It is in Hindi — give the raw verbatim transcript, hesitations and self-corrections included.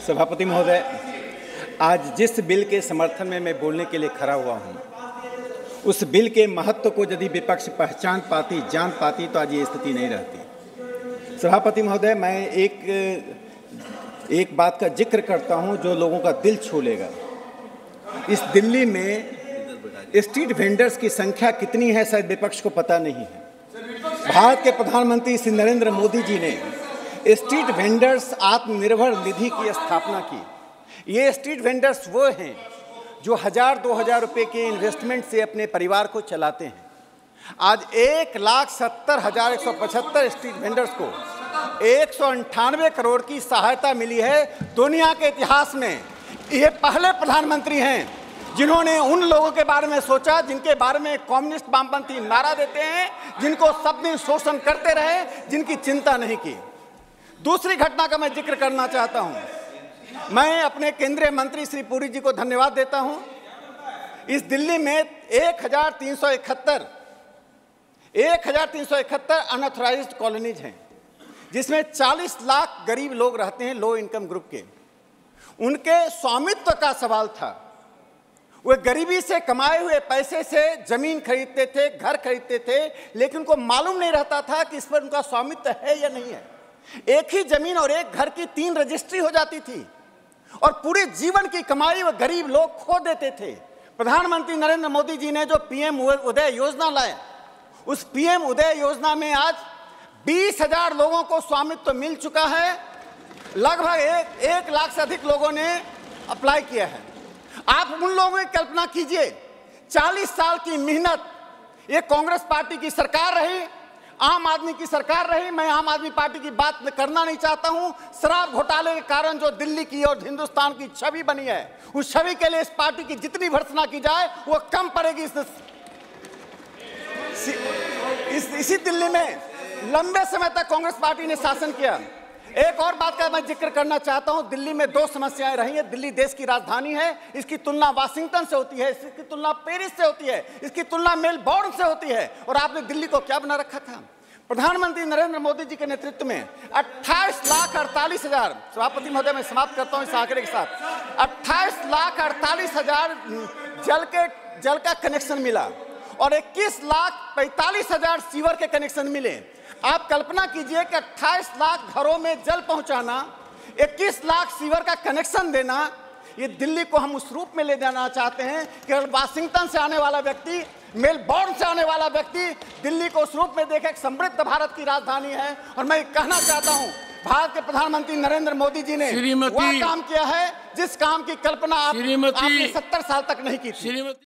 सभापति महोदय, आज जिस बिल के समर्थन में मैं बोलने के लिए खड़ा हुआ हूँ, उस बिल के महत्व को यदि विपक्ष पहचान पाती, जान पाती, तो आज ये स्थिति नहीं रहती। सभापति महोदय, मैं एक एक बात का जिक्र करता हूँ जो लोगों का दिल छू लेगा। इस दिल्ली में स्ट्रीट वेंडर्स की संख्या कितनी है शायद विपक्ष को पता नहीं है। भारत के प्रधानमंत्री श्री नरेंद्र मोदी जी ने स्ट्रीट वेंडर्स आत्मनिर्भर निधि की स्थापना की। ये स्ट्रीट वेंडर्स वो हैं जो हजार दो हजार रुपये के इन्वेस्टमेंट से अपने परिवार को चलाते हैं। आज एक लाख सत्तर हजार एक सौ पचहत्तर स्ट्रीट वेंडर्स को एक सौ अंठानवे करोड़ की सहायता मिली है। दुनिया के इतिहास में ये पहले प्रधानमंत्री हैं जिन्होंने उन लोगों के बारे में सोचा जिनके बारे में कम्युनिस्ट वामपंथी नारा देते हैं, जिनको सब दिन शोषण करते रहे, जिनकी चिंता नहीं की। दूसरी घटना का मैं जिक्र करना चाहता हूं। मैं अपने केंद्रीय मंत्री श्री पुरी जी को धन्यवाद देता हूं। इस दिल्ली में एक हजार तीन सौ इकहत्तर एक हजार तीन सौ इकहत्तर अनऑथराइज्ड कॉलोनीज हैं, जिसमें चालीस लाख गरीब लोग रहते हैं, लो इनकम ग्रुप के। उनके स्वामित्व का सवाल था। वे गरीबी से कमाए हुए पैसे से जमीन खरीदते थे, घर खरीदते थे, लेकिन उनको मालूम नहीं रहता था कि इस पर उनका स्वामित्व है या नहीं है। एक ही जमीन और एक घर की तीन रजिस्ट्री हो जाती थी और पूरे जीवन की कमाई वो गरीब लोग खो देते थे। प्रधानमंत्री नरेंद्र मोदी जी ने जो पीएम उदय योजना लाए, उस पीएम उदय योजना में आज बीस हजार लोगों को स्वामित्व मिल चुका है। लगभग एक, एक लाख से अधिक लोगों ने अप्लाई किया है। आप उन लोगों की कल्पना कीजिए, चालीस साल की मेहनत, ये कांग्रेस पार्टी की सरकार रही, आम आदमी की सरकार रही। मैं आम आदमी पार्टी की बात करना नहीं चाहता हूं। शराब घोटाले के कारण जो दिल्ली की और हिंदुस्तान की छवि बनी है, उस छवि के लिए इस पार्टी की जितनी भर्त्सना की जाए वो कम पड़ेगी। इस, इस इसी दिल्ली में लंबे समय तक कांग्रेस पार्टी ने शासन किया। एक और बात का मैं जिक्र करना चाहता हूं। दिल्ली में दो समस्याएं रही हैं। दिल्ली देश की राजधानी है, इसकी तुलना वाशिंगटन से होती है, इसकी तुलना पेरिस से होती है, इसकी तुलना मेलबोर्न से होती है। और आपने दिल्ली को क्या बना रखा था? प्रधानमंत्री नरेंद्र मोदी जी के नेतृत्व में अट्ठाईस लाख अड़तालीस हजार सभापति महोदय, मैं समाप्त करता हूं इस आंकड़े के साथ। अट्ठाईस लाख अड़तालीस हजार जल के जल का कनेक्शन मिला और इक्कीस लाख पैंतालीस हजार सीवर के कनेक्शन मिले। आप कल्पना कीजिए कि अट्ठाईस लाख घरों में जल पहुंचाना, इक्कीस लाख सीवर का कनेक्शन देना, ये दिल्ली को हम उस रूप में ले जाना चाहते हैं कि वाशिंगटन से आने वाला व्यक्ति, मेलबोर्न से आने वाला व्यक्ति दिल्ली को उस रूप में देखे एक समृद्ध भारत की राजधानी है। और मैं कहना चाहता हूं, भारत के प्रधानमंत्री नरेंद्र मोदी जी ने वह काम किया है जिस काम की कल्पना आप, आपने सत्तर साल तक नहीं की थी।